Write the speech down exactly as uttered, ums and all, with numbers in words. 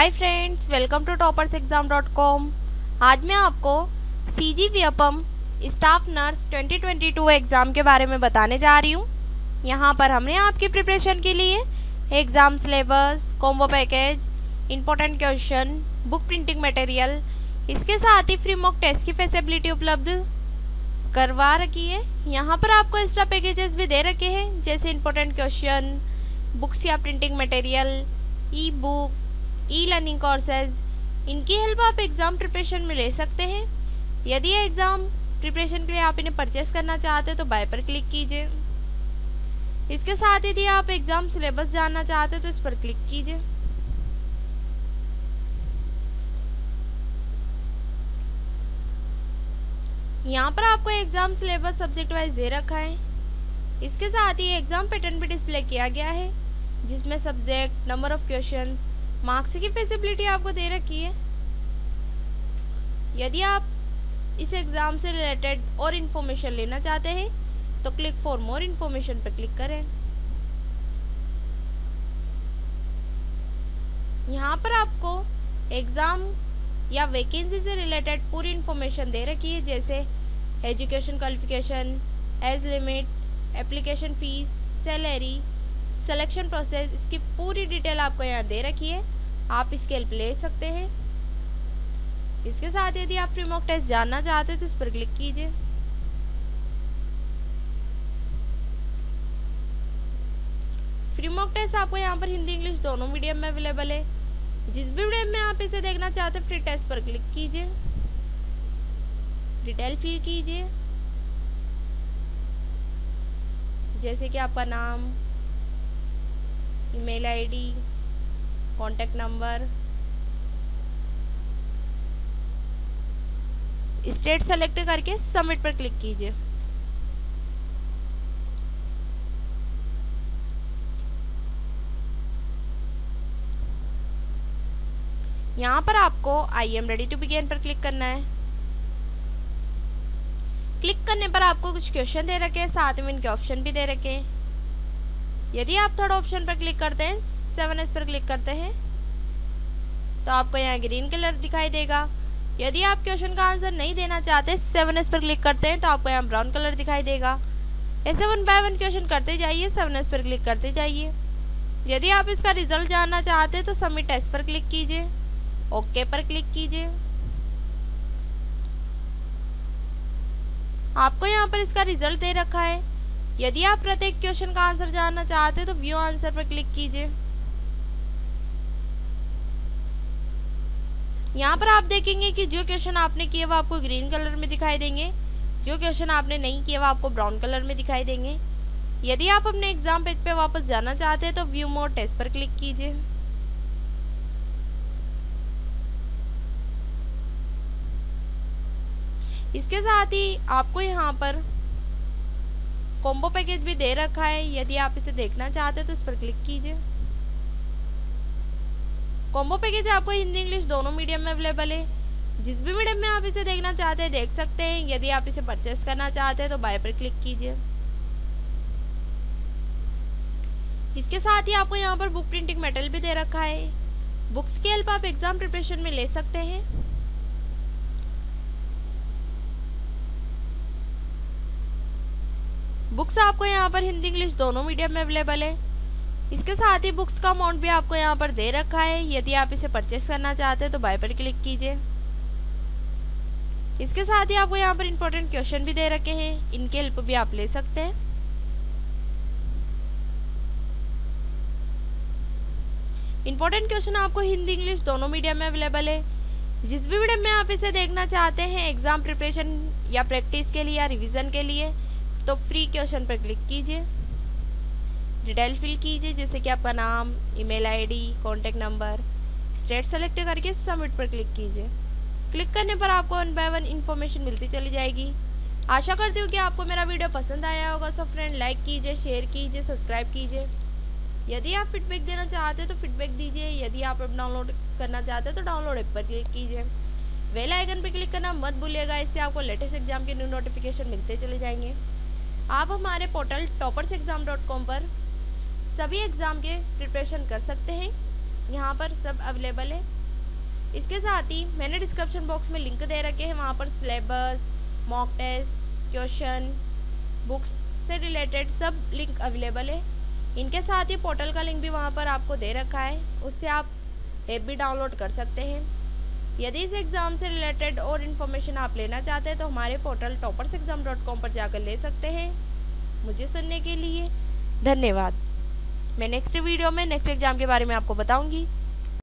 Hi friends, welcome to toppers exam dot com. आज मैं आपको C G Vyapam staff nurse twenty twenty two exam के बारे में बताने जा रही हूँ। यहाँ पर हमने आपकी प्रिपरेशन के लिए exam syllabus, combo package, important question, book printing material, इसके साथ ही फ्री मॉक टेस्ट की फैसिलिटी उपलब्ध करवा रखी है। यहाँ पर आपको एक्स्ट्रा पैकेजेस भी दे रखे हैं, जैसे इम्पोर्टेंट क्वेश्चन, बुक्स या printing material, e book, e learning courses. इनकी हेल्प आप एग्ज़ाम प्रिपरेशन में ले सकते हैं। यदि एग्ज़ाम प्रिपरेशन के लिए आप इन्हें परचेस करना चाहते हैं तो बाय पर क्लिक कीजिए। इसके साथ यदि आप एग्ज़ाम सिलेबस जानना चाहते हैं तो इस पर क्लिक कीजिए। यहाँ पर आपको एग्ज़ाम सिलेबस सब्जेक्ट वाइज दे रखा है। इसके साथ ही एग्ज़ाम पैटर्न भी डिस्प्ले किया गया है, जिसमें subject, number of question, marks की फैसिलिटी आपको दे रखी है। यदि आप इस एग्ज़ाम से रिलेटेड और इन्फॉर्मेशन लेना चाहते हैं तो क्लिक फॉर मोर इन्फॉर्मेशन पर क्लिक करें। यहाँ पर आपको एग्ज़ाम या वैकेंसी से रिलेटेड पूरी इन्फॉर्मेशन दे रखी है, जैसे education qualification, age limit, application fee, salary, selection process, इसकी पूरी डिटेल आपको यहाँ दे रखी है। आप इसकी हेल्प ले सकते हैं। इसके साथ यदि आप फ्री मॉक टेस्ट जानना चाहते हैं तो इस पर क्लिक कीजिए। फ्री मॉक टेस्ट आपको यहाँ पर हिंदी इंग्लिश दोनों मीडियम में अवेलेबल है। जिस भी मीडियम में आप इसे देखना चाहते हैं फ्री टेस्ट पर क्लिक कीजिए, डिटेल फिल कीजिए, जैसे कि आपका नाम, email ID, contact number, state select करके सबमिट पर क्लिक कीजिए। यहाँ पर आपको I am ready to begin पर क्लिक करना है। क्लिक करने पर आपको कुछ क्वेश्चन दे रखे हैं, साथ में इनके ऑप्शन भी दे रखे हैं। यदि आप थर्ड ऑप्शन पर क्लिक करते हैं, सेवन एस पर क्लिक करते हैं, तो आपको यहाँ ग्रीन कलर दिखाई देगा। यदि आप क्वेश्चन का आंसर नहीं देना चाहते, सेवन एस पर क्लिक करते हैं, तो आपको यहाँ ब्राउन कलर दिखाई देगा। ऐसे वन बाय वन क्वेश्चन करते जाइए, सेवन एस पर क्लिक करते जाइए। यदि आप इसका रिजल्ट जानना चाहते हैं तो सबमिट टेस्ट पर क्लिक कीजिए, ओके पर क्लिक कीजिए। आपको यहाँ पर इसका रिजल्ट दे रखा है। यदि आप प्रत्येक क्वेश्चन का आंसर जानना चाहते हैं तो व्यू आंसर पर क्लिक कीजिए। यहाँ पर आप देखेंगे कि जो क्वेश्चन आपने किए वो आपको ग्रीन कलर में दिखाई देंगे, जो क्वेश्चन आपने नहीं किए वो आपको ब्राउन कलर में दिखाई देंगे। यदि आप अपने एग्जाम पेज पे वापस जाना चाहते हैं तो व्यू मोर टेस्ट पर क्लिक कीजिए। इसके साथ ही आपको यहाँ पर कॉम्बो पैकेज भी दे रखा है। यदि आप इसे देखना चाहते हैं तो इस पर क्लिक कीजिए। कॉम्बो पैकेज आपको हिंदी इंग्लिश दोनों मीडियम में अवेलेबल है। जिस भी मीडियम में आप इसे देखना चाहते हैं देख सकते हैं। यदि आप इसे परचेस करना चाहते हैं तो बाय पर क्लिक कीजिए। इसके साथ ही आपको यहाँ पर बुक प्रिंटिंग मटेरियल भी दे रखा है। बुक्स की हेल्प आप एग्जाम प्रिपरेशन में ले सकते हैं। बुक्स आपको यहाँ पर हिंदी इंग्लिश दोनों मीडियम में अवेलेबल है। इसके साथ ही बुक्स का अमाउंट भी आपको यहाँ पर दे रखा है। यदि आप इसे परचेस करना चाहते हैं तो बाय पर क्लिक कीजिए। इसके साथ ही आपको यहाँ पर इंपॉर्टेंट क्वेश्चन भी दे रखे हैं, इनकी हेल्प भी आप ले सकते हैं। इंपॉर्टेंट क्वेश्चन आपको हिंदी इंग्लिश दोनों मीडियम में अवेलेबल है। जिस भी मीडियम में आप इसे देखना चाहते हैं एग्जाम प्रिपरेशन या प्रैक्टिस के लिए या रिविजन के लिए, तो फ्री क्वेश्चन पर क्लिक कीजिए, डिटेल फिल कीजिए, जैसे कि आपका नाम, email ID, contact number, state select करके सबमिट पर क्लिक कीजिए। क्लिक करने पर आपको वन बाय वन इन्फॉर्मेशन मिलती चली जाएगी। आशा करती हूँ कि आपको मेरा वीडियो पसंद आया होगा। सो फ्रेंड, लाइक कीजिए, शेयर कीजिए, सब्सक्राइब कीजिए। यदि आप फीडबैक देना चाहते हैं तो फीडबैक दीजिए। यदि आप ऐप डाउनलोड करना चाहते हैं तो डाउनलोड ऐप पर क्लिक कीजिए। बेल आइकन पर क्लिक करना मत भूलिएगा, इससे आपको लेटेस्ट एग्जाम के न्यू नोटिफिकेशन मिलते चले जाएंगे। आप हमारे portal toppers exam dot com पर सभी एग्ज़ाम के प्रिपरेशन कर सकते हैं। यहाँ पर सब अवेलेबल है। इसके साथ ही मैंने डिस्क्रिप्शन बॉक्स में लिंक दे रखे हैं, वहाँ पर syllabus, mock test, question, books से रिलेटेड सब लिंक अवेलेबल है। इनके साथ ही पोर्टल का लिंक भी वहाँ पर आपको दे रखा है, उससे आप ऐप भी डाउनलोड कर सकते हैं। यदि इस एग्ज़ाम से रिलेटेड और इन्फॉर्मेशन आप लेना चाहते हैं तो हमारे portal toppers exam dot com पर जाकर ले सकते हैं। मुझे सुनने के लिए धन्यवाद। मैं नेक्स्ट वीडियो में नेक्स्ट एग्ज़ाम के बारे में आपको बताऊंगी।